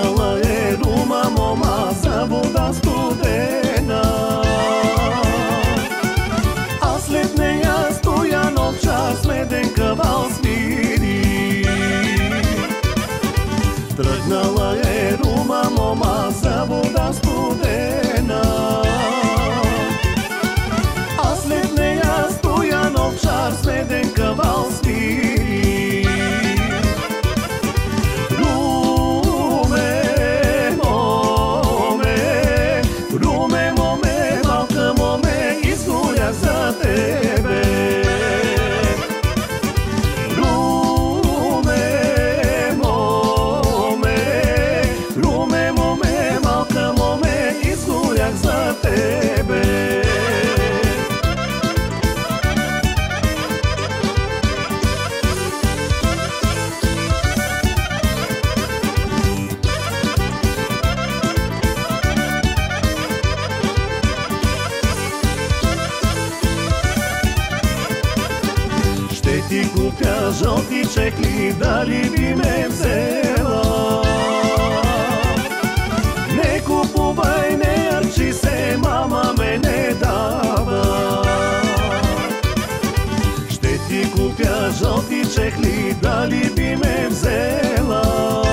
Тръгнала е рума мома за вода студена, а след нея Стоянов час меден кавал свири. Тръгнала е рума мома за вода студена, а след нея Стоянов час меден кавал свири. За тебе, руме, моме, малка моме, изгорях за тебе. Ти купя жълти чехли, дали би ме взела? Не купувай, не ярчи се, мама ме не дава. Ще ти купя жълти чехли, дали би ме взела?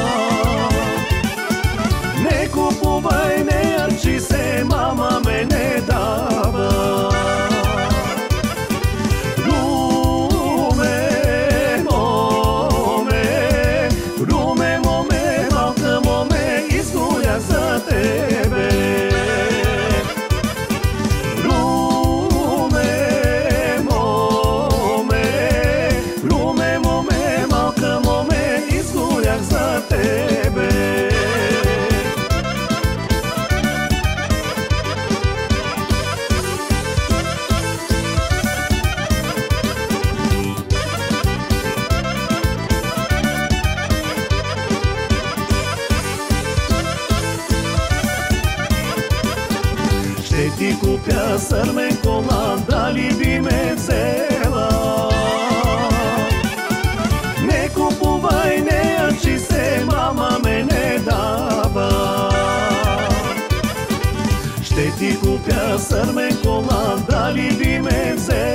Не купувай, не ярчи се, мама ме не дава. За тебе, руме, моме, малка моме, изгорях за тебе. Ще ти купя сърмен колан, дали би ме взела? Не купувай, не ячи се, мама ме не дава. Ще ти купя сърмен колан, дали би ме взела?